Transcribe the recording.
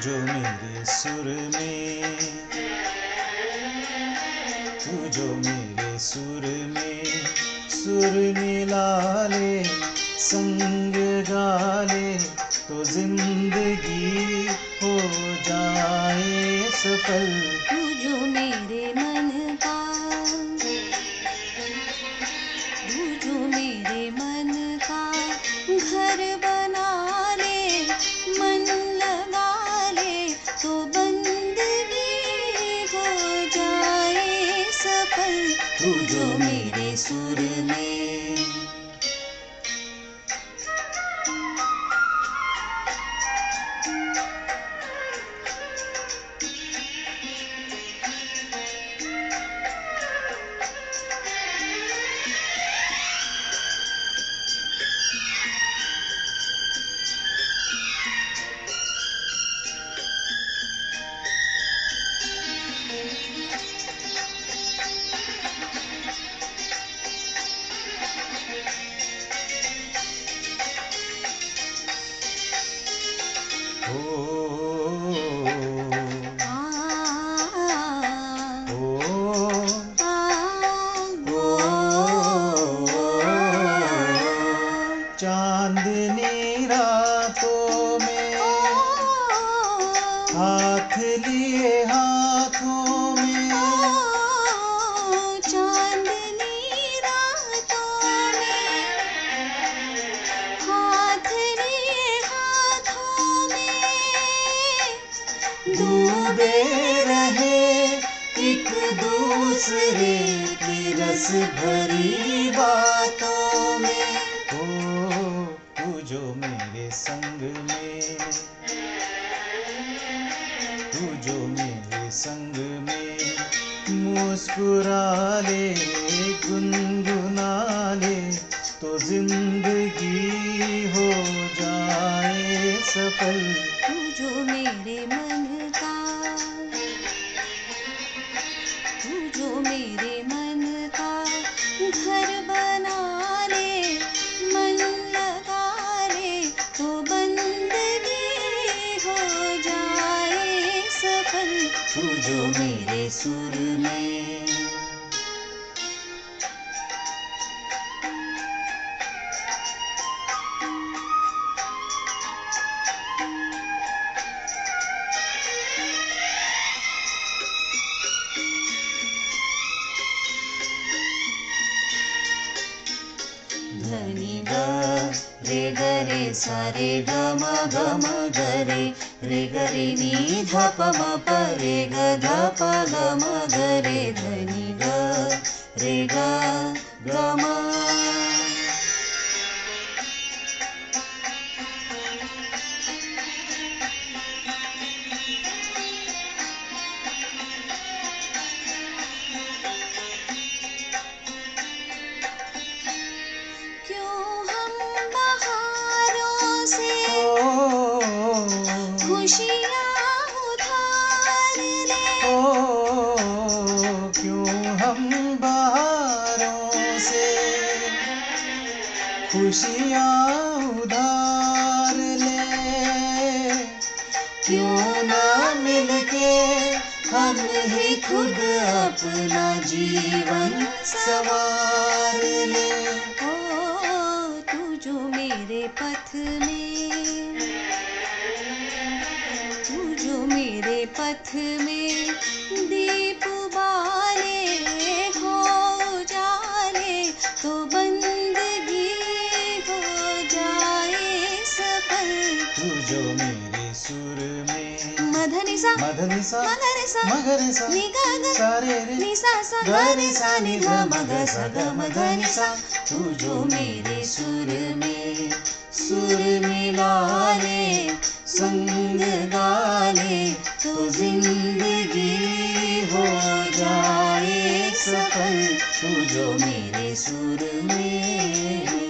जो मेरे सुर में, तू जो मेरे सुर में सुर मिला ले, संग गा ले तो जिंदगी हो जाए सफल। तू जो मेरे मन का, तू जो मेरे मन का घर बना ले, मन लगा ले तो बंदगी हो जाए सफल। तू जो मेरे सुर में। चांदनी रातों में हाथ लिए हाथों में, चांदनी रातों में हाथ लिए हाथों में, डूबे रहे एक दूसरे की रस भरी बातों में। तू जो मेरे संग में, तू जो मेरे संग में मुस्कुरा ले, गुनगुना ले तो जिंदगी हो जाए सफल। तू जो मेरे मन का, तू जो मेरे मन का घर बना ले, मन लगा ले तो बंदगी हो जाए सफल। तू जो मेरे सुर में। धनी ग रे ग रे सा रे ग म ग म ग रे ग रे नी ध प म प रे ग ध प ग म ग रे धनी ग रे ग ग म। खुशियाँ उधार ले, क्यों हम बहारों से खुशियाँ उधार ले, क्यों ना मिलके हम ही खुद अपना जीवन सवार ले। तू जो मेरे पथ में, तू जो मेरे पथ में दीप बाले हो जाले तो बंदगी हो जाए सफल। तू जो मेरे सुर में, मधनि सा मधनि सा मगरे सा मगरे सा नि ग ग सा रे रे नि सा सा ग रे सा नि ध म ग सा ग म ध नि सा। तू जो मेरे सुर में सुर मिला ले, संग गा ले तो जिंदगी हो जाए सफल। तू जो मेरे सुर में।